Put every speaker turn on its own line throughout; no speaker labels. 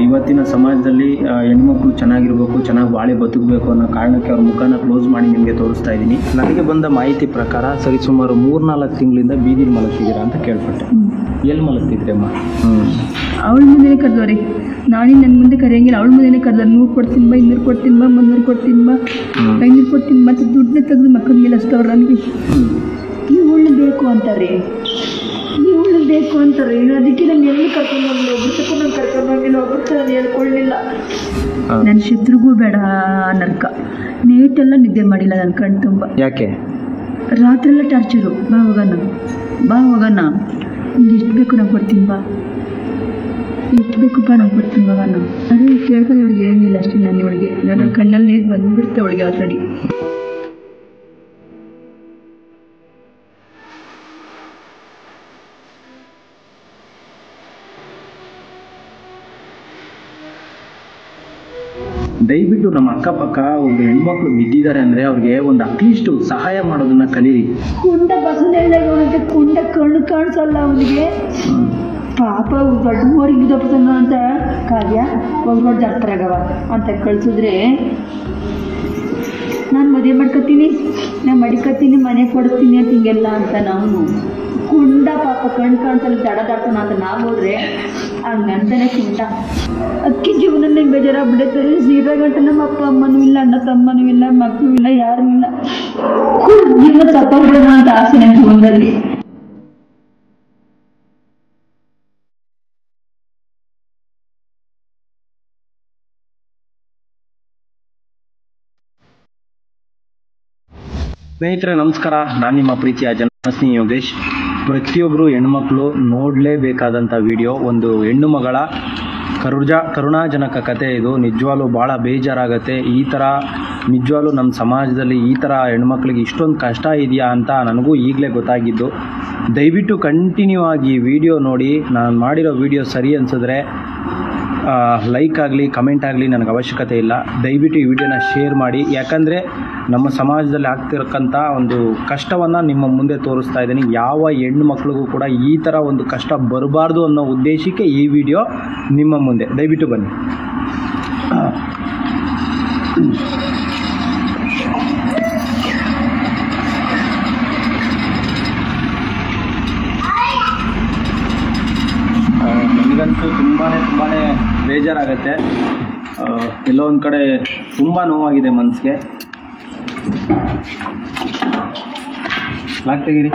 ಇವತ್ತಿನ ಸಮಾಜದಲ್ಲಿ ಹೆಣ್ಮಕ್ಳು ಚೆನ್ನಾಗಿರ್ಬೇಕು, ಚೆನ್ನಾಗಿ ಬಾಳೆ ಬದುಕಬೇಕು ಅನ್ನೋ ಕಾರಣಕ್ಕೆ ಅವ್ರ ಮುಖನ ಕ್ಲೋಸ್ ಮಾಡಿ ನಿಮಗೆ ತೋರಿಸ್ತಾ ಇದ್ದೀನಿ. ನನಗೆ ಬಂದ ಮಾಹಿತಿ ಪ್ರಕಾರ ಸರಿಸುಮಾರು 3-4 ತಿಂಗಳಿಂದ ಬೀದಿಲಿ ಮಲಗ್ತಿದ್ದೀರಾ ಅಂತ ಕೇಳ್ಪಟ್ಟೆ. ಎಲ್ಲಿ ಮಲಗ್ತಿದ್ರಿ ಅಮ್ಮ?
ಅವಳ ಮುಂದೆನೇ ಕರೆದವ್ರಿ, ನಾಳೆ ನನ್ನ ಮುಂದೆ ಕರೆಯಂಗಿಲ್ಲ. ಅವಳ ಮುಂದೆನೇ ಕರೆದ 100 ಕೊಡ್ತೀನಿ ಬಾ, 200 ಕೊಡ್ತೀನಿ ಬಾ, 300 ಕೊಡ್ತೀನಿ ಬಾ, 500 ಕೊಡ್ತೀನಿ. ಮತ್ತು ದುಡ್ಡನ್ನ ತೆಗೆದು ಮಕ್ಕಳ ಮೇಲೆ ಹಚ್ತವ್ರು. ನನಗೆ ಇವಳು ಬೇಕು ಅಂತಾರೆ, ಇವಳು ಬೇಕು ಅಂತಾರೆ. ಅದಕ್ಕೆ ನಾನು ಎಲ್ಲಿ ಕರ್ಕೊಂಡು ಹೋಗಿಲ್ಲ, ಒಬ್ರು ತಗೊಂಡು ನಾನು ಕರ್ಕೊಂಡು ಹೋಗಿಲ್ಲ, ಒಬ್ರು ನಾನು ಹೇಳ್ಕೊಳ್ಳಿಲ್ಲ. ನನ್ನ ಶತ್ರುಗೂ ಬೇಡ ನರ್ಕ. ನೇಟೆಲ್ಲ ನಿದ್ದೆ ಮಾಡಿಲ್ಲ ನನ್ನ ಕಣ್ಣು ತುಂಬ.
ಯಾಕೆ?
ರಾತ್ರಿ ಎಲ್ಲ ಟಾರ್ಚರು. ಬಾ ಹೋಗೋಣ, ಬಾ ಹೋಗೋಣ, ನಿಮ್ಗೆ ಎಷ್ಟು ಬೇಕು ನಾನು ಕೊಡ್ತೀನಿ ಬಾ, ಎಷ್ಟು ಬೇಕು ಬಾ ನಾನು ಕೊಡ್ತೀನಿ ಬಾ ನಾನು. ಅದೇ ಕೇಳ್ಕೊಂಡು ಇವಳಿಗೆ ಏನಿಲ್ಲ ಅಷ್ಟೇ. ನಾನು ಇವಳಿಗೆ ನನ್ನ ಕಣ್ಣಲ್ಲಿ ನೀರು ಬಂದುಬಿಡ್ತೆ ಅವಳಿಗೆ ಆಲ್ರೆಡಿ.
ದಯವಿಟ್ಟು ನಮ್ಮ ಅಕ್ಕಪಕ್ಕ ಒಬ್ಬ ಹೆಣ್ಮಕ್ಳು ಬಿದ್ದಿದ್ದಾರೆ ಅಂದರೆ ಅವ್ರಿಗೆ ಒಂದು ಅಟ್ಲೀಸ್ಟ್ ಸಹಾಯ ಮಾಡೋದನ್ನ ಕಲೀರಿ.
ಕುಂಡ ಬಸವನಳ್ಳಿಗೆ ಅವನಿಗೆ ಕುಂಡ ಕಣ್ಣು ಕಾಣಿಸಲ್ಲ ಅವನಿಗೆ. ಪಾಪ ದೊಡ್ಡ ಊರಿಗೆ ದಪ್ಪನ ಅಂತ ಕಾವ್ಯ ಒಬ್ಬರು ಜಾತ್ರೆಗವ ಅಂತ ಕಳ್ಸಿದ್ರೆ ನಾನು ಮದುವೆ ಮಾಡ್ಕೊತೀನಿ, ನಾನು ಮಡಿಕೊತೀನಿ, ಮನೆ ಕೊಡ್ತೀನಿ ಅಂತ ಹಿಂಗೆಲ್ಲ ಅಂತ ನಾವು ಕುಂಡ ಪಾಪ ಕಣ್ಣು ಕಾಣಿಸಲ್ಲ ದಡದಾಡ್ತಾನ ಅಂತ ನಾವು ಹೋದ್ರೆ ಹಂಗಂತಾನೆ ಕುಂಡ. ಅಕ್ಕಿ ಜೀವನನೇ ಬೇಜಾರಾಗ್ಬಿಡುತ್ತೆ. ಸೀರೆ ಗಂಟೆ ನಮ್ಮ ಅಪ್ಪ ಅಮ್ಮನೂ ಇಲ್ಲ, ಅಣ್ಣ ತಮ್ಮನೂ ಇಲ್ಲ, ಮಕ್ಕಳು ಇಲ್ಲ, ಯಾರೂ ಇಲ್ಲ. ಜೀವನ ತಪ್ಪಾಗ್ಬಿಡೋಣ ಅಂತ ಆಸೆ ನನ್ನ ಜೀವನದಲ್ಲಿ.
ಸ್ನೇಹಿತರೆ ನಮಸ್ಕಾರ, ನಾನು ನಿಮ್ಮ ಪ್ರೀತಿಯ ಜನಸ್ನೇಹಿ ಯೋಗೇಶ್. ಪ್ರತಿಯೊಬ್ಬರು ಹೆಣ್ಮಕ್ಳು ನೋಡಲೇಬೇಕಾದಂಥ ವಿಡಿಯೋ. ಒಂದು ಹೆಣ್ಣು ಮಗಳ ಕರುಣಾಜನಕ ಕತೆ ಇದು. ನಿಜವಾಗ್ಲೂ ಭಾಳ ಬೇಜಾರಾಗತ್ತೆ. ಈ ಥರ ನಿಜವಾಗ್ಲೂ ನಮ್ಮ ಸಮಾಜದಲ್ಲಿ ಈ ಥರ ಹೆಣ್ಮಕ್ಳಿಗೆ ಇಷ್ಟೊಂದು ಕಷ್ಟ ಇದೆಯಾ ಅಂತ ನನಗೂ ಈಗಲೇ ಗೊತ್ತಾಗಿದ್ದು. ದಯವಿಟ್ಟು ಕಂಟಿನ್ಯೂ ಆಗಿ ವಿಡಿಯೋ ನೋಡಿ. ನಾನು ಮಾಡಿರೋ ವಿಡಿಯೋ ಸರಿ ಅನಿಸಿದ್ರೆ ಲೈಕ್ ಆಗಲಿ, ಕಮೆಂಟ್ ಆಗಲಿ, ನನಗೆ ಅವಶ್ಯಕತೆ ಇಲ್ಲ. ದಯವಿಟ್ಟು ಈ ವಿಡಿಯೋನ ಶೇರ್ ಮಾಡಿ. ಯಾಕಂದರೆ ನಮ್ಮ ಸಮಾಜದಲ್ಲಿ ಆಗ್ತಿರಕ್ಕಂಥ ಒಂದು ಕಷ್ಟವನ್ನು ನಿಮ್ಮ ಮುಂದೆ ತೋರಿಸ್ತಾ ಇದ್ದೀನಿ. ಯಾವ ಹೆಣ್ಣು ಮಕ್ಕಳಿಗೂ ಕೂಡ ಈ ಥರ ಒಂದು ಕಷ್ಟ ಬರಬಾರ್ದು ಅನ್ನೋ ಉದ್ದೇಶಕ್ಕೆ ಈ ವಿಡಿಯೋ ನಿಮ್ಮ ಮುಂದೆ. ದಯವಿಟ್ಟು ಬನ್ನಿ. ನನಗಂತೂ ತುಂಬಾ ಬೇಜಾರಾಗತ್ತೆ. ಎಲ್ಲೋ ಒಂದು ಕಡೆ ತುಂಬ ನೋವಾಗಿದೆ ಮನಸ್ಸಿಗೆ. ಲಾಕ್ ತೆಗೀರಿ.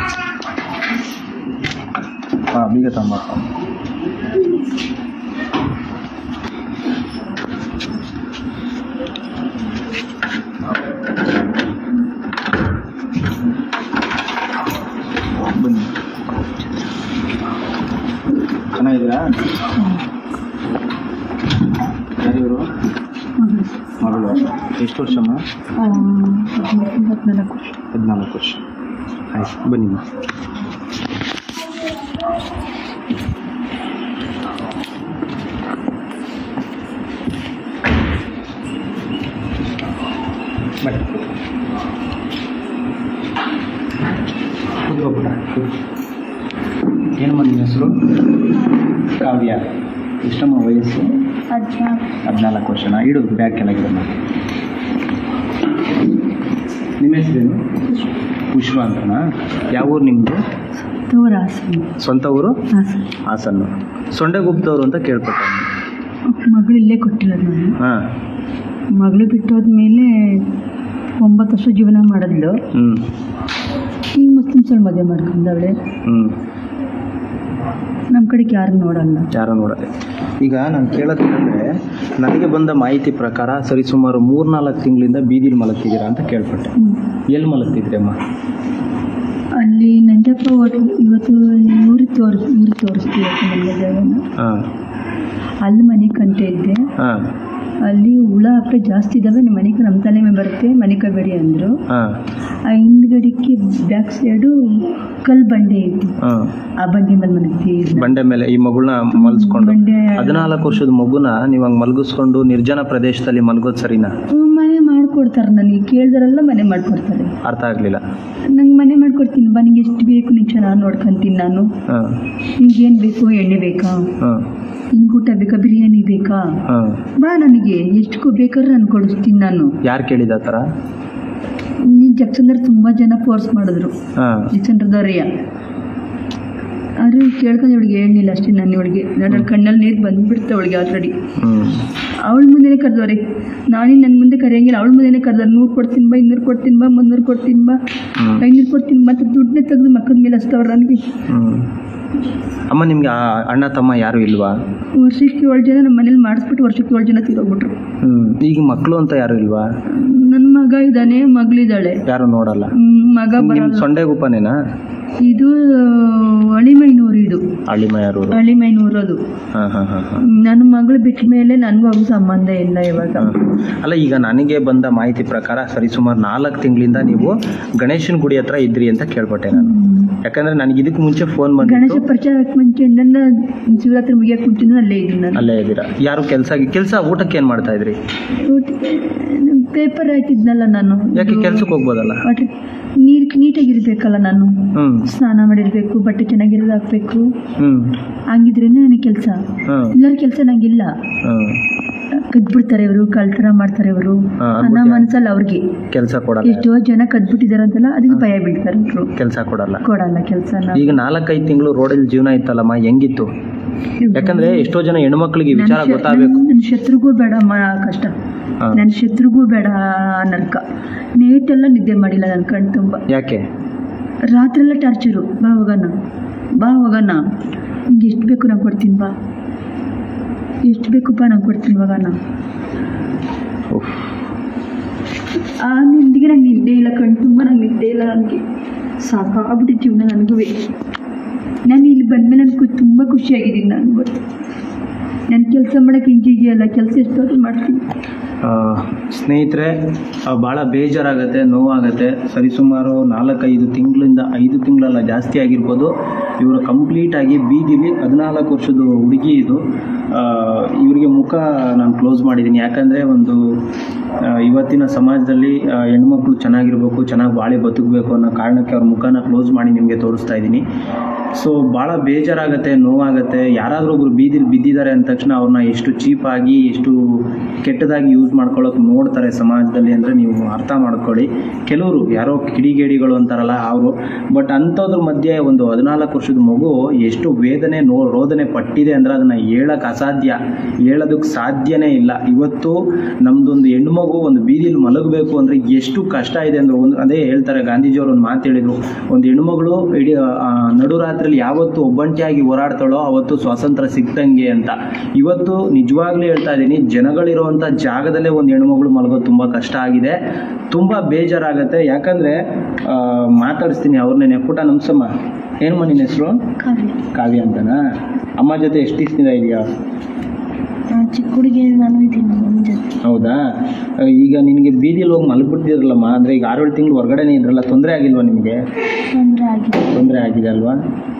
ಹಾಂ, ಬೀಗ ತಮ್ಮ ಬನ್ನಿ. ಚೆನ್ನಾಗಿದ್ದೀರಾ? ಯಾರಿವರು? ಮಗಳು. ಎಷ್ಟು ವರ್ಷಮ್ಮ? 14 ವರ್ಷ. ಆಯ್ತು, ಬನ್ನಿ. ಬನ್ನಿ, ಕೂತ್ಕೊಬಿಡ. ಏನು ನಿಮ್ಮ ಹೆಸರು? ಕಾವ್ಯ. ಎಷ್ಟಮ್ಮ ವಯಸ್ಸು? 14 ವರ್ಷನಾ? ಇಡು ಬ್ಯಾಗ್ ಕೆಳಗಿಡಮ್ಮ. ನಿಮ್ಮ ಹೆಸರೇನು? ಪುಷ್ಪ ಅಂತನಾ? ಯಾವ ಊರು ನಿಮ್ಮದು? ಸ್ವಂತ ಊರು? ಹಾಸನ್ನು. ಸೊಂಡೆಗುಪ್ತವ್ರು ಅಂತ ಕೇಳ್ಪಟ್ಟೆ.
ಮಗಳು ಇಲ್ಲೇ ಕೊಟ್ಟಿರೋದು ನಾನು.
ಹಾಂ.
ಮಗಳು ಬಿಟ್ಟೋದ್ಮೇಲೆ 9 ವರ್ಷ ಜೀವನ ಮಾಡಿದ್ಲು. ಈಗ ಮುಸ್ಲಿಮ್ಸಲ್ಲಿ ಮದುವೆ ಮಾಡ್ಕೊಂಡವಳೆ. ನಮ್ಮ ಕಡೆಗೆ ಯಾರು ನೋಡಲ್ಲ.
ಈಗ ನಾನು ಕೇಳೋದಂದರೆ, ನನಗೆ ಬಂದ ಮಾಹಿತಿ ಪ್ರಕಾರ ಸರಿಸುಮಾರು 3-4 ತಿಂಗಳಿಂದ ಬೀದಿಲಿ ಮಲಗ್ತಿದ್ದೀರಾ ಅಂತ ಕೇಳ್ಪಟ್ಟೆ. ಎಲ್ಲಿ ಮಲಗ್ತಿದ್ರಿ ಅಮ್ಮ?
ಅಲ್ಲಿ ನಂಜಪ್ಪ ಹೋಟ್ಲು. ಇವತ್ತು ಊರಿಗೆ ತೋರಿಸ್ತೀವಿ ನನ್ನ ಜಾಗನ. ಅಲ್ಲಿ ಮನೆ ಕಂಟೆ ಇದ್ದೆ. ಅಲ್ಲಿ ಹುಳ ಹಬ್ಬ ಜಾಸ್ತಿ ಇದ್ದಾವೆ. ನಿಮ್ಮ ಮನೆಗೆ ನಮ್ಮ ತಲೆ ಮೇಲೆ ಬರುತ್ತೆ, ಮನೆ ಕಬೇಡಿ ಅಂದರು. ಆ ಹಿಂದ್ಗಡಿಕೆ ಬ್ಯಾಕ್ ಸೈಡು ಕಲ್ ಬಂಡೆ ಐತಿ. ಆ ಬಂಡೆ ಮೇಲೆ ಮಲಗ್ತೀವಿ.
ಬಂಡೆ ಮೇಲೆ ಈ ಮಗುನ ಮಲ್ಸ್ಕೊಂಡು 14 ವರ್ಷದ ಮಗುನ ನೀವು ಹಂಗೆ ಮಲಗಿಸ್ಕೊಂಡು ನಿರ್ಜನ ಪ್ರದೇಶದಲ್ಲಿ ಮಲಗೋದು ಸರಿನಾ?
ಮನೆ ಮಾಡ್ಕೊಡ್ತಾರೆ. ನನಗೆ ಕೇಳಿದ್ರೆಲ್ಲ ಮನೆ ಮಾಡ್ಕೊಡ್ತಾರೆ.
ಅರ್ಥ ಆಗಲಿಲ್ಲ.
ನಂಗೆ ಮನೆ ಮಾಡ್ಕೊಡ್ತೀನಿ ಬಾ, ನಿಂಗೆ ಎಷ್ಟು ಬೇಕು ನೀನು ಚೆನ್ನಾಗಿ ನೋಡ್ಕೊಂತೀನಿ ನಾನು. ನಿಂಗೇನು ಬೇಕು? ಎಣ್ಣೆ ಬೇಕಾ? ನಿನ್ಗೆ ಊಟ ಬೇಕಾ? ಬಿರಿಯಾನಿ ಬೇಕಾ? ಬೇಕಾ
ಹಾಂ
ಬಾ, ನನಗೆ ಎಷ್ಟು ಬೇಕಾದ್ರೆ ನಾನು ಕೊಡಿಸ್ತೀನಿ. ನಾನು
ಯಾರು ಕೇಳಿದ ಆ ಥರ?
ನೀನು ಜಕ್ಸಂದ್ರ ತುಂಬ ಜನ ಫೋರ್ಸ್ ಮಾಡಿದ್ರು,
ಹಾಂ
ಜಕ್ಸಂದ್ರದವ್ರಯ್ಯ. ಆದರೆ ಕೇಳ್ಕೊಂಡು ಇವಳಿಗೆ ಹೇಳಿಲ್ಲ ಅಷ್ಟೇ. ನಾನು ಇವಳಿಗೆ ನನ್ನ ಕಣ್ಣಲ್ಲಿ ನೀರು ಬಂದುಬಿಡ್ತೆ ಅವಳಿಗೆ ಆಲ್ರೆಡಿ. ಅವಳ ಮುಂದೆನೇ ಕರೆದವ್ರೆ, ನಾನೇ ನನ್ನ ಮುಂದೆ ಕರೆಯಂಗಿಲ್ಲ. ಅವಳ ಮುಂದೆನೇ ಕರೆದವ್ರು, 100 ಕೊಡ್ತೀನಿ ಬಾ, 200 ಕೊಡ್ತೀನಿ ಬಾ, 300 ಕೊಡ್ತೀನಿ ಬಾ, 500 ಕೊಡ್ತೀನಿ. ಮತ್ತು ದುಡ್ಡನ್ನೇ ತೆಗೆದು ಮಕ್ಕದ ಮೇಲೆ ಹಚ್ತವ್ರು ನನಗೆ.
ಅಮ್ಮ ನಿಮ್ಗೆ ಅಣ್ಣ ತಮ್ಮ ಯಾರು ಇಲ್ವಾ?
ವರ್ಷಕ್ಕೆ 7 ಜನ ನಮ್ಮ ಮನೇಲಿ ಮಾಡಿಸ್ಬಿಟ್ಟು ವರ್ಷಕ್ಕೆ 7 ಜನ ತೀರೋಗ್ಬಿಟ್ರು.
ಈಗ ಮಕ್ಕಳು ಅಂತ ಯಾರು ಇಲ್ವಾ?
ನನ್ನ ಮಗ ಇದ್ದಾನೆ, ಮಗಳಿದ್ದಾಳೆ.
ಯಾರು ನೋಡಲ್ಲ?
ಮಗ ಬರಲ್ಲ.
ಸೊಂಡೆಗುಪ್ಪನೇನಾ
ಇದು ಹಳಿಮೈನೂರು, ಇದು
ಹಳ್ಳಿಮೈನೂರು.
ಹಳಿಮೈನೂರು ಅದು. ನನ್ನ ಮಗಳು ಬಿಟ್ಟ ಮೇಲೆ ನನಗೂ ಅವ್ರ ಸಂಬಂಧ ಇಲ್ಲ ಇವಾಗ.
ಅಲ್ಲ, ಈಗ ನನಗೆ ಬಂದ ಮಾಹಿತಿ ಪ್ರಕಾರ ಸರಿಸುಮಾರು 4 ತಿಂಗಳಿಂದ ನೀವು ಗಣೇಶನ ಗುಡಿ ಹತ್ರ ಇದ್ರಿ ಅಂತ ಕೇಳ್ಪಟ್ಟೆ ನಾನು. ಯಾಕಂದ್ರೆ ನನಗೆ ಇದಕ್ಕೆ ಮುಂಚೆ ಫೋನ್ ಬಂದು
ಗಣೇಶ ಪರಿಚಯ ಮುಂಚೆಯಿಂದ ಶಿವರಾತ್ರಿ ಮುಗಿಯಕ್ಕೆ ಮುಂಚೆ ಅಲ್ಲೇ ಇದ್ದೀನಿ ನಾನು.
ಅಲ್ಲೇ ಇದ್ದೀರಾ? ಯಾರು ಕೆಲಸ ಊಟಕ್ಕೆ ಏನು ಮಾಡ್ತಾ ಇದ್ರಿ?
ಪೇಪರ್ ಹಾಕಿದ್ನಲ್ಲ ನಾನು.
ಯಾಕೆ ಕೆಲ್ಸಕ್ಕೆ ಹೋಗ್ಬೋದಲ್ಲ?
ನೀರು ನೀಟಾಗಿರ್ಬೇಕಲ್ಲ, ನಾನು ಸ್ನಾನ ಮಾಡಿರ್ಬೇಕು, ಬಟ್ಟೆ ಚೆನ್ನಾಗಿರೋದು ಹಾಕ್ಬೇಕು, ಹಂಗಿದ್ರೇನೆ ನನಗೆ ಕೆಲಸ. ಎಲ್ಲರ ಕೆಲಸ ನಂಗಿಲ್ಲ. ಕದ್ಬಿಡ್ತಾರೆ ಇವರು, ಕಳ್ತನ ಮಾಡ್ತಾರೆ ಇವರು, ಅನ್ನೋ ಮನ್ಸಲ್ಲ ಅವ್ರಿಗೆ ಕೆಲಸ ಕೊಡಲ್ಲ. ಎಷ್ಟೋ ಜನ ಕದ್ಬಿಟ್ಟಿದಾರೆ ಅಂತಲ್ಲ, ಅದಕ್ಕೆ ಭಯ ಬೀಳ್ತಾರೆ ಇವರು, ಕೆಲಸ ಕೊಡಲ್ಲ ಕೆಲಸ.
ಈಗ 4-5 ತಿಂಗಳು ರೋಡಲ್ಲಿ ಜೀವನ ಇತ್ತಲ್ಲಮ್ಮ, ಹೆಂಗಿತ್ತು? ಯಾಕಂದ್ರೆ ಎಷ್ಟೋ ಜನ ಹೆಣ್ಮಕ್ಳಿಗೆ ವಿಚಾರ ಗೊತ್ತಾಗಬೇಕು.
ನನ್ನ ಶತ್ರುಗೂ ಬೇಡಮ್ಮ ಕಷ್ಟ, ನನ್ನ ಶತ್ರುಗೂ ಬೇಡ ನರ್ಕ. ನೇಟೆಲ್ಲ ನಿದ್ದೆ ಮಾಡಿಲ್ಲ ನನ್ನ ಕಣ್ಣು ತುಂಬ.
ಯಾಕೆ?
ರಾತ್ರೆಲ್ಲ ಟಾರ್ಚರು. ಬಾ ಹೋಗೋಣ, ನಿಂಗೆ ಎಷ್ಟು ಬೇಕು ನಾನು ಕೊಡ್ತೀನಿ, ಬಾ ಎಷ್ಟು ಬೇಕಪ್ಪ ನಾನು ಕೊಡ್ತೀನಿ ಹೋಗೋಣ. ಆ ನಿಂದಿಗೆ ನಂಗೆ ನಿದ್ದೆ ಇಲ್ಲ, ಕಣ್ಣು ತುಂಬ ನಂಗೆ ನಿದ್ದೆ ಇಲ್ಲ. ನನಗೆ ಸಾಕಾಗ್ಬಿಟ್ಟು ಜೀವನ ನನಗೂ. ನಾನು ಇಲ್ಲಿ ಬಂದಮೇಲೆ ನನಗೆ ತುಂಬ ಖುಷಿಯಾಗಿದ್ದೀನಿ. ನಾನು ಗೊತ್ತು ನನ್ನ ಕೆಲಸ ಮಾಡೋಕ್ಕೆ ಇಂಜಿದೆಯಲ್ಲ, ಕೆಲಸ ಎಷ್ಟೊತ್ತು ಮಾಡ್ತೀನಿ.
ಸ್ನೇಹಿತರೆ, ಭಾಳ ಬೇಜಾರಾಗುತ್ತೆ, ನೋವಾಗುತ್ತೆ. ಸರಿಸುಮಾರು 4-5 ತಿಂಗಳಿಂದ 5 ತಿಂಗಳಲ್ಲ ಜಾಸ್ತಿ ಆಗಿರ್ಬೋದು. ಇವರು ಕಂಪ್ಲೀಟಾಗಿ ಬೀದಿಲಿ 14 ವರ್ಷದ ಹುಡುಗಿ ಇದು. ಇವರಿಗೆ ಮುಖ ನಾನು ಕ್ಲೋಸ್ ಮಾಡಿದ್ದೀನಿ. ಯಾಕಂದರೆ ಒಂದು ಇವತ್ತಿನ ಸಮಾಜದಲ್ಲಿ ಹೆಣ್ಮಕ್ಳು ಚೆನ್ನಾಗಿರ್ಬೇಕು, ಚೆನ್ನಾಗಿ ಬಾಳಿ ಬದುಕಬೇಕು ಅನ್ನೋ ಕಾರಣಕ್ಕೆ ಅವ್ರ ಮುಖನ ಕ್ಲೋಸ್ ಮಾಡಿ ನಿಮಗೆ ತೋರಿಸ್ತಾ ಇದ್ದೀನಿ. ಸೊ ಭಾಳ ಬೇಜಾರಾಗುತ್ತೆ, ನೋವಾಗುತ್ತೆ. ಯಾರಾದರೂ ಒಬ್ರು ಬೀದಿಲಿ ಬಿದ್ದಿದ್ದಾರೆ ಅಂದ ತಕ್ಷಣ ಅವ್ರನ್ನ ಎಷ್ಟು ಚೀಪಾಗಿ, ಎಷ್ಟು ಕೆಟ್ಟದಾಗಿ ಯೂಸ್ ಮಾಡ್ಕೊಳ್ಳೋಕೆ ನೋಡ್ತಾರೆ ಸಮಾಜದಲ್ಲಿ ಅಂದರೆ ನೀವು ಅರ್ಥ ಮಾಡ್ಕೊಳ್ಳಿ. ಕೆಲವರು ಯಾರೋ ಕಿಡಿಗೇಡಿಗಳು ಅಂತಾರಲ್ಲ ಅವರು. ಬಟ್ ಅಂಥದ್ರ ಮಧ್ಯೆ ಒಂದು 14 ವರ್ಷದ ಮಗು ಎಷ್ಟು ವೇದನೆ ರೋದನೆ ಪಟ್ಟಿದೆ ಅಂದರೆ ಅದನ್ನು ಹೇಳೋಕ್ಕೆ ಅಸಾಧ್ಯ, ಹೇಳೋದಕ್ಕೆ ಸಾಧ್ಯನೇ ಇಲ್ಲ. ಇವತ್ತು ನಮ್ಮದೊಂದು ಹೆಣ್ಮಗು ಒಂದು ಬೀದಿಲಿ ಮಲಗಬೇಕು ಅಂದರೆ ಎಷ್ಟು ಕಷ್ಟ ಇದೆ ಅಂದರೆ, ಅದೇ ಹೇಳ್ತಾರೆ ಗಾಂಧೀಜಿಯವರು ಒಂದು ಮಾತು ಹೇಳಿದರು, ಒಂದು ಹೆಣ್ಮಗಳು ಇಡೀ ನಡುರಾತ್ರಿಯಲ್ಲಿ ಯಾವತ್ತು ಒಬ್ಬಂಟಿಯಾಗಿ ಹೋರಾಡ್ತಾಳೋ ಅವತ್ತು ಸ್ವಾತಂತ್ರ್ಯ ಸಿಕ್ತಂಗೆ ಅಂತ. ಇವತ್ತು ನಿಜವಾಗ್ಲೂ ಹೇಳ್ತಾ ಇದ್ದೀನಿ, ಜನಗಳಿರುವಂಥ ಜಾಗದಲ್ಲೇ ಒಂದು ಹೆಣ್ಮಗಳು ಮಲಗೋದು ತುಂಬ ಕಷ್ಟ ಆಗಿದೆ, ತುಂಬ ಬೇಜಾರಾಗುತ್ತೆ. ಯಾಕಂದರೆ ಮಾತಾಡಿಸ್ತೀನಿ ಅವ್ರನ್ನೇ. ಪುಟ ನಮಸ್ಸಮ್ಮ, ಏನಮ್ಮ ನಿನ್ನ ಹೆಸರು? ಕಾವ್ಯ ಅಂತನಾ? ಅಮ್ಮ ಜೊತೆ ಎಷ್ಟು ದಿವಸದಿಂದ ಇದೆಯಾ?
ಚಿಕ್ಕ ಹುಡುಗಿ ನಾನು ಇದ್ದೀನಿ ನಮ್ಮ ಜೊತೆ.
ಹೌದಾ? ಈಗ ನಿನಗೆ ಬೀದಿಲಿ ಹೋಗಿ ಮಲಗ್ಬಿಡ್ತಿರಲ್ಲಮ್ಮ, ಅಂದರೆ ಈಗ 6-7 ತಿಂಗಳು ಹೊರಗಡೆನೇ ಇದ್ರಲ್ಲ, ತೊಂದರೆ ಆಗಿಲ್ವಾ ನಿಮಗೆ? ತೊಂದರೆ ಆಗಿದೆ ಅಲ್ವಾ?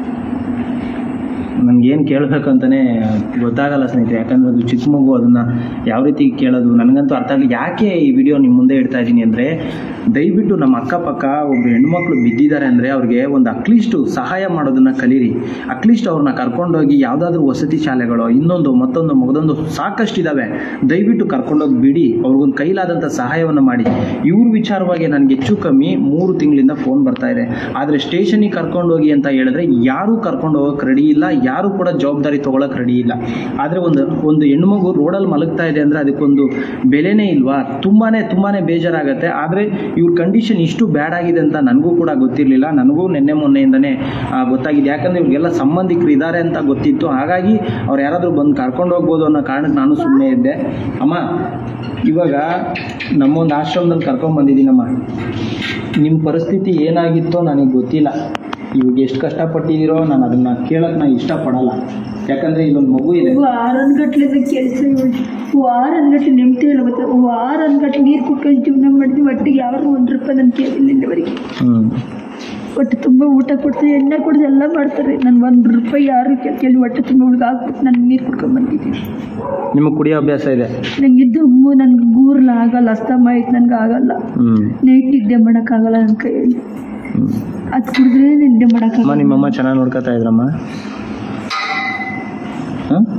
ನನಗೇನು ಕೇಳಬೇಕಂತಲೇ ಗೊತ್ತಾಗಲ್ಲ ಸ್ನೇಹಿತರೆ. ಯಾಕಂದರೆ ಅದು ಚಿಕ್ಕ ಮಗು, ಅದನ್ನು ಯಾವ ರೀತಿ ಕೇಳೋದು ನನಗಂತೂ ಅರ್ಥ ಆಗಲಿ. ಯಾಕೆ ಈ ವಿಡಿಯೋ ನಿಮ್ಮ ಮುಂದೆ ಇಡ್ತಾ ಇದ್ದೀನಿ ಅಂದರೆ, ದಯವಿಟ್ಟು ನಮ್ಮ ಅಕ್ಕಪಕ್ಕ ಒಬ್ಬರು ಹೆಣ್ಮಕ್ಳು ಬಿದ್ದಿದ್ದಾರೆ ಅಂದರೆ ಅವ್ರಿಗೆ ಒಂದು ಅಟ್ಲೀಸ್ಟು ಸಹಾಯ ಮಾಡೋದನ್ನು ಕಲೀರಿ. ಅಟ್ಲೀಸ್ಟ್ ಅವ್ರನ್ನ ಕರ್ಕೊಂಡೋಗಿ ಯಾವುದಾದ್ರೂ ವಸತಿ ಶಾಲೆಗಳು, ಇನ್ನೊಂದು ಮತ್ತೊಂದು ಮಗದೊಂದು ಸಾಕಷ್ಟಿದ್ದಾವೆ, ದಯವಿಟ್ಟು ಕರ್ಕೊಂಡೋಗಿ ಬಿಡಿ, ಅವ್ರಿಗೊಂದು ಕೈಲಾದಂಥ ಸಹಾಯವನ್ನು ಮಾಡಿ. ಇವ್ರ ವಿಚಾರವಾಗಿ ನನಗೆ ಹೆಚ್ಚು ಕಮ್ಮಿ 3 ತಿಂಗಳಿಂದ ಫೋನ್ ಬರ್ತಾ ಇದೆ. ಆದರೆ ಸ್ಟೇಷನಿಗೆ ಕರ್ಕೊಂಡೋಗಿ ಅಂತ ಹೇಳಿದ್ರೆ ಯಾರೂ ಕರ್ಕೊಂಡು ಹೋಗೋಕೆ ರೆಡಿ ಇಲ್ಲ, ಯಾರು ಕೂಡ ಜವಾಬ್ದಾರಿ ತೊಗೊಳಕ್ಕೆ ರೆಡಿ ಇಲ್ಲ. ಆದರೆ ಒಂದು ಹೆಣ್ಮಗು ರೋಡಲ್ಲಿ ಮಲಗ್ತಾ ಇದೆ ಅಂದರೆ ಅದಕ್ಕೊಂದು ಬೆಲೆನೇ ಇಲ್ವಾ? ತುಂಬಾ ಬೇಜಾರಾಗುತ್ತೆ. ಆದರೆ ಇವ್ರ ಕಂಡೀಷನ್ ಇಷ್ಟು ಬ್ಯಾಡ್ ಆಗಿದೆ ಅಂತ ನನಗೂ ಕೂಡ ಗೊತ್ತಿರಲಿಲ್ಲ. ನನಗೂ ಮೊನ್ನೆಯಿಂದನೇ ಗೊತ್ತಾಗಿದೆ. ಯಾಕಂದರೆ ಇವ್ರಿಗೆಲ್ಲ ಸಂಬಂಧಿಕರು ಇದ್ದಾರೆ ಅಂತ ಗೊತ್ತಿತ್ತು. ಹಾಗಾಗಿ ಅವ್ರು ಯಾರಾದರೂ ಬಂದು ಕರ್ಕೊಂಡು ಹೋಗ್ಬೋದು ಅನ್ನೋ ಕಾರಣಕ್ಕೆ ನಾನು ಸುಮ್ಮನೆ ಇದ್ದೆ. ಅಮ್ಮ, ಇವಾಗ ನಮ್ಮೊಂದು ಆಶ್ರಮದಲ್ಲಿ ಕರ್ಕೊಂಡ್ಬಂದಿದ್ದೀನಮ್ಮ. ನಿಮ್ಮ ಪರಿಸ್ಥಿತಿ ಏನಾಗಿತ್ತೋ ನನಗೆ ಗೊತ್ತಿಲ್ಲ. ಇವಾಗ ಎಷ್ಟು ಕಷ್ಟಪಟ್ಟಿದ್ದೀರೋ ನಾನು ಅದನ್ನು ಕೇಳೋಕ್ಕೆ ನಾನು ಇಷ್ಟಪಡಲ್ಲ. ಯಾಕಂದರೆ ಇಲ್ಲೊಂದು ಮಗು ಇದೆ.
ವಾರನ್ಗಟ್ಲೆ ಕೆಲಸ, ವಾರನ್ಗಟ್ಲೆ ನೆಮ್ಮದಿ ಇಲ್ಲ. ಗೊತ್ತಾ, ವಾರನ್ಗಟ್ಲೆ ನೀರು ಕುಟ್ಕೊಂಡು ಜೀವನ ಮಾಡ್ತೀವಿ. ಒಟ್ಟಿಗೆ ಯಾರು 1 ರೂಪಾಯಿ ನನ್ನ ಕೇಳಿಲ್ಲ ಇಲ್ಲಿವರೆಗೆ. ಹೊಟ್ಟೆ ತುಂಬ ಊಟ ಕೊಡ್ತಾರೆ, ಎಣ್ಣೆ ಕೊಡ್ದು ಎಲ್ಲ ಮಾಡ್ತಾರೆ. ನಾನು 1 ರೂಪಾಯಿ ಯಾರು ಕೇಳಿ ಹೊಟ್ಟೆ ತುಂಬ ಹುಡುಗ ಹಾಕ್ಬಿಟ್ಟು ನಾನು ನೀರು ಕುಡ್ಕೊಂಡು ಬಂದಿದ್ದೀನಿ.
ನಿಮಗೆ ಕುಡಿಯೋ ಅಭ್ಯಾಸ ಇದೆ?
ನನಗೆ ದಮ್ಮು, ನನಗೆ ಗೂರ್ಲ ಆಗಲ್ಲ, ಅಸ್ತಮ ಆಯ್ತು, ನನಗೆ ಆಗಲ್ಲ. ನೈಟ್ ನಿದ್ದೆ ಮಾಡೋಕ್ಕಾಗಲ್ಲ ನನ್ನ ಕೈಯಲ್ಲಿ. ಅದು ಕುಡಿದ್ರೆ ನಿದ್ದೆ ಮಾಡೋಕ್ಕಾಗಲ್ಲ.
ನಿಮ್ಮಮ್ಮ ಚೆನ್ನಾಗಿ ನೋಡ್ಕೊತಾ ಇದ್ರಮ್ಮ?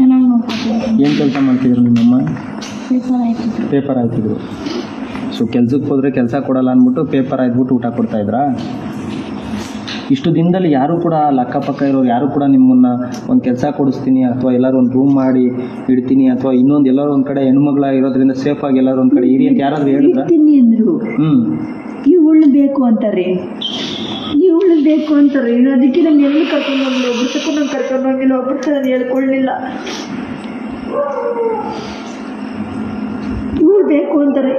ಚೆನ್ನಾಗಿ ನೋಡ್ಕೊತಿದ್ರು.
ಏನು ಕೆಲಸ ಮಾಡ್ತಿದ್ರು ನಿಮ್ಮಮ್ಮ?
ಪೇಪರ್ ಆಯ್ತಿದ್ರು.
ಪೇಪರ್ ಆಯ್ತಿದ್ರು. ಸೊ ಕೆಲ್ಸಕ್ಕೆ ಹೋದರೆ ಕೆಲಸ ಕೊಡಲ್ಲ ಅಂದ್ಬಿಟ್ಟು ಪೇಪರ್ ಆಯ್ದುಬಿಟ್ಟು ಊಟ ಕೊಡ್ತಾಯಿದ್ರಾ? ಇಷ್ಟು ದಿನದಲ್ಲಿ ಯಾರೂ ಕೂಡ ಅಕ್ಕಪಕ್ಕ ಇರೋರು ಯಾರೂ ಕೂಡ ನಿಮ್ಮನ್ನು ಒಂದು ಕೆಲಸ ಕೊಡಿಸ್ತೀನಿ ಅಥವಾ ಎಲ್ಲರೂ ಒಂದು ರೂಮ್ ಮಾಡಿ ಇಡ್ತೀನಿ ಅಥವಾ ಇನ್ನೊಂದು ಎಲ್ಲರೂ ಒಂದು ಕಡೆ ಹೆಣ್ಮಗಳ ಇರೋದ್ರಿಂದ ಸೇಫಾಗಿ ಎಲ್ಲರೂ ಒಂದು ಕಡೆ ಇರಿ ಅಂತ ಯಾರಾದರೂ ಹೇಳಿದ್ರ?
ಇರ್ತೀನಿ ಅಂದರು. ಇವಳು ಬೇಕು ಅಂತಾರೆ, ಇವಳು ಬೇಕು ಅಂತಾರೆ. ಅದಕ್ಕೆ ನಾನು ಎಲ್ಲಿ ಕರ್ಕೊಂಡು ಹೋಗಿಲ್ಲ, ಒಬ್ಬರು ತಕ್ಕ ನಾನು ಕರ್ಕೊಂಡು ಹೋಗಿಲ್ಲ, ಒಬ್ಬರು ನಾನು ಹೇಳ್ಕೊಳ್ಳಿಲ್ಲ. ಇವಳು ಬೇಕು ಅಂತಾರೆ.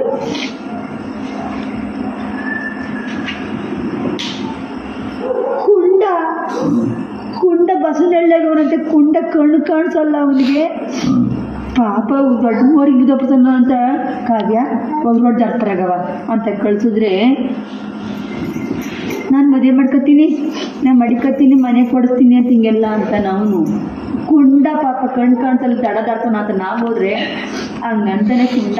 ಕುಂಡ ಬಸಳೆಳ್ಳವನಂತೆ ಕುಂಡ ಕಣ್ಣು ಕಾಣಿಸಲ್ಲ ಅವನಿಗೆ. ಪಾಪ ದೊಡ್ಡ ಮೋರಿಗೆ ದಪ್ಪಸನ್ನ ಅಂತ ಕಾವ್ಯ ಒಗ್ರೊಡ್ ಜಾತ್ರೆಗವ ಅಂತ ಕಳ್ಸಿದ್ರೆ ನಾನು ಮದುವೆ ಮಾಡ್ಕೊತೀನಿ, ನಾನು ಮಡಿಕೊತೀನಿ, ಮನೆ ಕೊಡಿಸ್ತೀನಿ ಅಂತ ಹಿಂಗೆಲ್ಲ ಅಂತ ನಾವು ಕುಂಡ ಪಾಪ ಕಣ್ಣು ಕಾಣಿಸಲ್ಲ ದಡದಾಡ್ತಾನ ಅಂತ ನಾವು ಹೋದ್ರೆ ಹಂಗಂತಾನೆ ಕುಂಡ.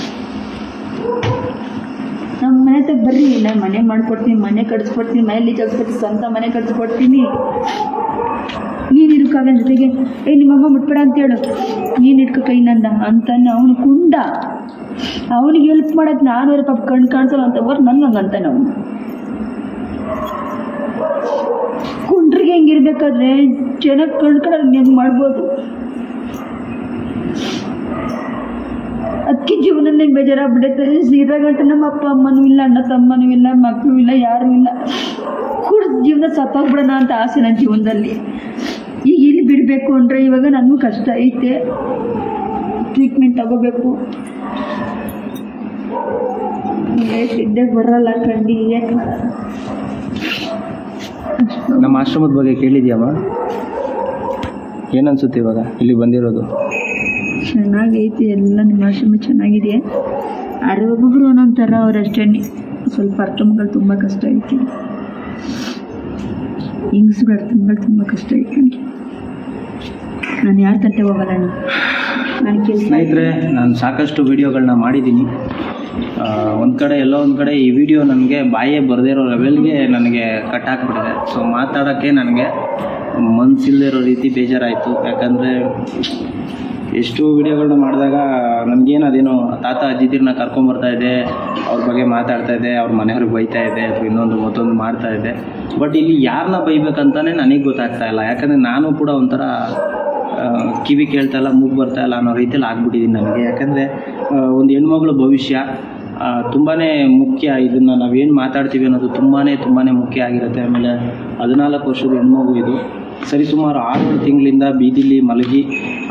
ನಮ್ಮ ಮನೆ ತಗ ಬರ್ರಿ, ನಾನು ಮನೆ ಮಾಡ್ಕೊಡ್ತೀನಿ, ಮನೆ ಕಟ್ಸ್ಕೊಡ್ತೀನಿ, ಮನೇಲಿ ಕಟ್ಸ್ಕೊಡ್ತೀನಿ, ಸ್ವಂತ ಮನೆ ಕಟ್ಸ್ಕೊಡ್ತೀನಿ, ನೀನು ಇಡ್ಕಾಗ ಜೊತೆಗೆ ನಿಮ್ಮಮ್ಮ ಮುಟ್ಬೇಡ ಅಂತೇಳು, ನೀನು ಇಟ್ಕೊ ಕೈ ನಂದ ಅಂತಾನೆ ಅವನು ಕುಂಡ. ಅವನಿಗೆ ಹೆಲ್ಪ್ ಮಾಡೋದು ನಾನು ಪಾಪ ಕಣ್ಣು ಕಾಣಿಸಲ್ಲ ಅಂತ ಓರ್ ನನ್ನ ಹಂಗಂತಾನೆ ಅವನು. ಕುಂಡ್ರಿಗೆ ಹೆಂಗಿರ್ಬೇಕಾದ್ರೆ ಚೆನ್ನಾಗಿ ಕಣ್ಕೊಂಡು ಹೆಂಗೆ ಮಾಡ್ಬೋದು. ಅದಕ್ಕೆ ಜೀವನನೇ ಬೇಜಾರಾಗ್ಬಿಡುತ್ತೆ. ಸೀರಾಗಂಟ ನಮ್ಮ ಅಪ್ಪ ಅಮ್ಮನೂ ಇಲ್ಲ, ಅಣ್ಣ ತಮ್ಮನೂ ಇಲ್ಲ, ಮಕ್ಕಳು ಇಲ್ಲ, ಯಾರೂ ಇಲ್ಲ. ಕುಡ್ದು ಜೀವನ ಸತ್ತೋಗ್ಬಿಡೋಣ ಅಂತ ಆಸೆ ನನ್ನ ಜೀವನದಲ್ಲಿ. ಈಗ ಇಲ್ಲಿ ಬಿಡಬೇಕು ಅಂದರೆ ಇವಾಗ ನನಗೂ ಕಷ್ಟ ಐತೆ, ಟ್ರೀಟ್ಮೆಂಟ್ ತಗೋಬೇಕು. ಸಿದ್ದೆ ಬರಲ್ಲ ಕಂಡು ಯಾಕೆ
ನಮ್ಮ ಆಶ್ರಮದ ಬಗ್ಗೆ ಕೇಳಿದ್ಯಾವ? ಏನನ್ಸುತ್ತೆ ಇವಾಗ ಇಲ್ಲಿ ಬಂದಿರೋದು?
ಚೆನ್ನಾಗೈತಿ ಎಲ್ಲ, ನಿಮ್ಮ ಆಶ್ರಮ ಚೆನ್ನಾಗಿದೆ. ಆದರೆ ಒಬ್ಬೊಬ್ಬರು ಒಂದೊಂದು ಥರ ಅವರಷ್ಟೇ. ಸ್ವಲ್ಪ ಅರ್ಥಮಗಳು ತುಂಬ ಕಷ್ಟ ಐತಿ, ಹೆಂಗಸ್ರು ಅರ್ಥಮಗಳು ತುಂಬ ಕಷ್ಟ ಐತಿ. ನಾನು ಯಾರ ತಟ್ಟೆ ಹೋಗಲ್ಲ, ನನ್ನ ಕೆಲಸ.
ಸ್ನೇಹಿತರೆ, ನಾನು ಸಾಕಷ್ಟು ವಿಡಿಯೋಗಳನ್ನ ಮಾಡಿದ್ದೀನಿ. ಒಂದು ಕಡೆ ಎಲ್ಲೋ ಒಂದು ಕಡೆ ಈ ವಿಡಿಯೋ ನನಗೆ ಬಾಯೇ ಬರದೇ ಇರೋ ಲೆವೆಲ್ಗೆ ನನಗೆ ಕಟ್ ಹಾಕ್ಬಿಟ್ಟಿದೆ. ಸೊ ಮಾತಾಡೋಕ್ಕೆ ನನಗೆ ಮನಸ್ಸಿಲ್ಲದೆ ಇರೋ ರೀತಿ ಬೇಜಾರಾಯಿತು. ಯಾಕಂದರೆ ಎಷ್ಟು ವಿಡಿಯೋಗಳನ್ನ ಮಾಡಿದಾಗ ನನಗೇನು ಅದೇನೋ ತಾತ ಅಜ್ಜಿದಿರನ್ನ ಕರ್ಕೊಂಬರ್ತಾಯಿದ್ದೆ, ಅವ್ರ ಬಗ್ಗೆ ಮಾತಾಡ್ತಾಯಿದ್ದೆ, ಅವ್ರ ಮನೆಯವ್ರಿಗೆ ಬೈತಾಯಿದ್ದೆ ಅಥವಾ ಇನ್ನೊಂದು ಮತ್ತೊಂದು ಮಾಡ್ತಾಯಿದ್ದೆ. ಬಟ್ ಇಲ್ಲಿ ಯಾರನ್ನ ಬೈಬೇಕಂತಾನೆ ನನಗೆ ಗೊತ್ತಾಗ್ತಾಯಿಲ್ಲ. ಯಾಕಂದರೆ ನಾನು ಕೂಡ ಒಂಥರ ಕಿವಿ ಕೇಳ್ತಾಯಿಲ್ಲ, ಮೂಗು ಬರ್ತಾಯಿಲ್ಲ ಅನ್ನೋ ರೀತಿಯಲ್ಲಿ ಆಗ್ಬಿಟ್ಟಿದ್ದೀನಿ ನನಗೆ. ಯಾಕಂದರೆ ಒಂದು ಹೆಣ್ಮಗಳ ಭವಿಷ್ಯ ತುಂಬಾ ಮುಖ್ಯ. ಇದನ್ನು ನಾವೇನು ಮಾತಾಡ್ತೀವಿ ಅನ್ನೋದು ತುಂಬಾ ಮುಖ್ಯ ಆಗಿರುತ್ತೆ. ಆಮೇಲೆ 14 ವರ್ಷದ ಹೆಣ್ಮಗು ಇದು. ಸರಿಸುಮಾರು 6 ತಿಂಗಳಿಂದ ಬೀದಿಲಿ ಮಲಗಿ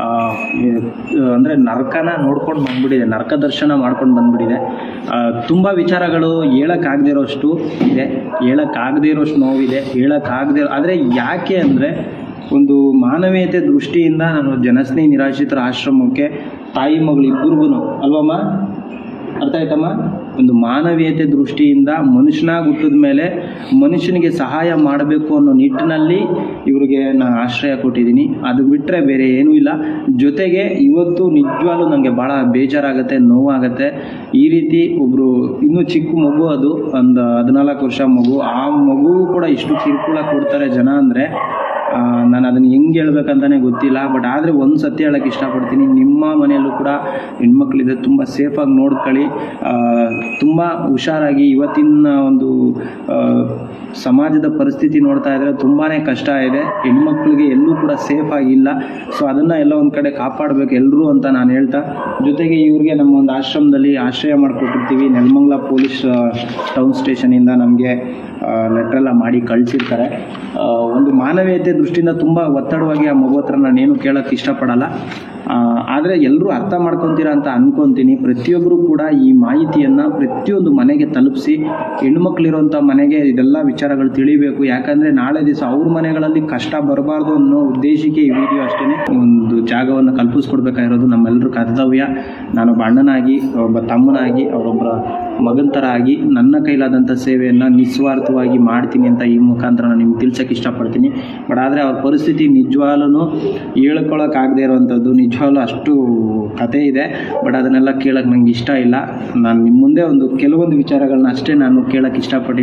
ಅಂದರೆ ನರಕನ ನೋಡ್ಕೊಂಡು ಬಂದ್ಬಿಟ್ಟಿದೆ, ನರಕ ದರ್ಶನ ಮಾಡ್ಕೊಂಡು ಬಂದ್ಬಿಟ್ಟಿದೆ. ತುಂಬ ವಿಚಾರಗಳು ಹೇಳೋಕ್ಕಾಗದೇ ಇರೋಷ್ಟು ಇದೆ, ಹೇಳೋಕ್ಕಾಗದೇ ಇರೋಷ್ಟು ನೋವಿದೆ, ಹೇಳೋಕ್ಕಾಗದೇ. ಆದರೆ ಯಾಕೆ ಅಂದರೆ ಒಂದು ಮಾನವೀಯತೆ ದೃಷ್ಟಿಯಿಂದ ನಾನು ಜನಸ್ನೇಹಿ ನಿರಾಶ್ರಿತರ ಆಶ್ರಮಕ್ಕೆ ತಾಯಿ ಮಗಳು ಇಬ್ಬರಿಗೂ ಅಲ್ವಮ್ಮ, ಅರ್ಥ ಆಯ್ತಮ್ಮ, ಒಂದು ಮಾನವೀಯತೆ ದೃಷ್ಟಿಯಿಂದ ಮನುಷ್ಯನಾಗಿ ಹುಟ್ಟಿದ ಮೇಲೆ ಮನುಷ್ಯನಿಗೆ ಸಹಾಯ ಮಾಡಬೇಕು ಅನ್ನೋ ನಿಟ್ಟಿನಲ್ಲಿ ಇವರಿಗೆ ನಾನು ಆಶ್ರಯ ಕೊಟ್ಟಿದ್ದೀನಿ. ಅದು ಬಿಟ್ಟರೆ ಬೇರೆ ಏನೂ ಇಲ್ಲ. ಜೊತೆಗೆ ಇವತ್ತು ನಿಜವಾಗ್ಲೂ ನನಗೆ ಭಾಳ ಬೇಜಾರಾಗುತ್ತೆ, ನೋವಾಗುತ್ತೆ. ಈ ರೀತಿ ಒಬ್ಬರು ಇನ್ನೂ ಚಿಕ್ಕ ಮಗು, ಅದು ಒಂದು 14 ವರ್ಷ ಮಗು, ಆ ಮಗು ಕೂಡ ಇಷ್ಟು ಕಿರುಕುಳ ಕೊಡ್ತಾರೆ ಜನ ಅಂದರೆ ನಾನು ಅದನ್ನು ಹೆಂಗೆ ಹೇಳ್ಬೇಕಂತಾನೆ ಗೊತ್ತಿಲ್ಲ. ಬಟ್ ಆದರೆ ಒಂದು ಸತ್ಯ ಹೇಳೋಕ್ಕೆ ಇಷ್ಟಪಡ್ತೀನಿ, ನಿಮ್ಮ ಮನೆಯಲ್ಲೂ ಕೂಡ ಹೆಣ್ಮಕ್ಳಿದೆ, ತುಂಬ ಸೇಫಾಗಿ ನೋಡ್ಕೊಳ್ಳಿ, ತುಂಬ ಹುಷಾರಾಗಿ. ಇವತ್ತಿನ ಒಂದು ಸಮಾಜದ ಪರಿಸ್ಥಿತಿ ನೋಡ್ತಾ ಇದ್ದರೆ ತುಂಬಾ ಕಷ್ಟ ಇದೆ, ಹೆಣ್ಮಕ್ಳಿಗೆ ಎಲ್ಲೂ ಕೂಡ ಸೇಫಾಗಿಲ್ಲ. ಸೊ ಅದನ್ನು ಎಲ್ಲ ಒಂದು ಕಡೆ ಕಾಪಾಡಬೇಕು ಎಲ್ಲರೂ ಅಂತ ನಾನು ಹೇಳ್ತಾ, ಜೊತೆಗೆ ಇವ್ರಿಗೆ ನಮ್ಮ ಒಂದು ಆಶ್ರಮದಲ್ಲಿ ಆಶ್ರಯ ಮಾಡಿಕೊಟ್ಟಿರ್ತೀವಿ. ನೆಲಮಂಗಲ ಪೊಲೀಸ್ ಟೌನ್ ಸ್ಟೇಷನಿಂದ ನಮಗೆ ಲೆಟ್ರೆಲ್ಲ ಮಾಡಿ ಕಳಿಸಿರ್ತಾರೆ. ಒಂದು ಮಾನವೀಯತೆ ದೃಷ್ಟಿಯಿಂದ ತುಂಬ ಒತ್ತಡವಾಗಿ ಆ ಮಗು ಹತ್ರ ನಾನೇನು ಕೇಳೋಕ್ಕೆ ಇಷ್ಟಪಡಲ್ಲ. ಆದರೆ ಎಲ್ಲರೂ ಅರ್ಥ ಮಾಡ್ಕೊತೀರಾ ಅಂತ ಅಂದ್ಕೊತೀನಿ. ಪ್ರತಿಯೊಬ್ಬರು ಕೂಡ ಈ ಮಾಹಿತಿಯನ್ನು ಪ್ರತಿಯೊಂದು ಮನೆಗೆ ತಲುಪಿಸಿ, ಹೆಣ್ಮಕ್ಳಿರೋಂಥ ಮನೆಗೆ ಇದೆಲ್ಲ ವಿಚಾರಗಳು ತಿಳಿಬೇಕು. ಯಾಕಂದರೆ ನಾಳೆ ದಿವಸ ಅವ್ರ ಮನೆಗಳಲ್ಲಿ ಕಷ್ಟ ಬರಬಾರ್ದು ಅನ್ನೋ ಉದ್ದೇಶಕ್ಕೆ ಈ ವಿಡಿಯೋ ಅಷ್ಟೇ. ಒಂದು ಜಾಗವನ್ನು ಕಲ್ಪಿಸ್ಕೊಡ್ಬೇಕಾಗಿರೋದು ನಮ್ಮೆಲ್ಲರ ಕರ್ತವ್ಯ. ನಾನೊಬ್ಬ ಅಣ್ಣನಾಗಿ, ಒಬ್ಬ ತಮ್ಮನಾಗಿ, ಅವರೊಬ್ಬರ ಮಗನ ಥರ ಆಗಿ ನನ್ನ ಕೈಲಾದಂಥ ಸೇವೆಯನ್ನು ನಿಸ್ವಾರ್ಥವಾಗಿ ಮಾಡ್ತೀನಿ ಅಂತ ಈ ಮುಖಾಂತರ ನಾನು ನಿಮ್ಗೆ ತಿಳ್ಸೋಕ್ಕೆ ಇಷ್ಟಪಡ್ತೀನಿ. ಬಟ್ ಆದರೆ ಅವ್ರ ಪರಿಸ್ಥಿತಿ ನಿಜವಾಗ್ಲೂ ಹೇಳ್ಕೊಳಕ್ಕಾಗದೇ ಇರೋವಂಥದ್ದು, ನಿಜವಾಗ್ಲೂ ಅಷ್ಟು ಕತೆ ಇದೆ. ಬಟ್ ಅದನ್ನೆಲ್ಲ ಕೇಳೋಕ್ಕೆ ನಂಗೆ ಇಷ್ಟ ಇಲ್ಲ. ನಾನು ನಿಮ್ಮ ಮುಂದೆ ಒಂದು ಕೆಲವೊಂದು ವಿಚಾರಗಳನ್ನ ಅಷ್ಟೇ ನಾನು ಕೇಳೋಕ್ಕೆ ಇಷ್ಟಪಡ್ತೀನಿ.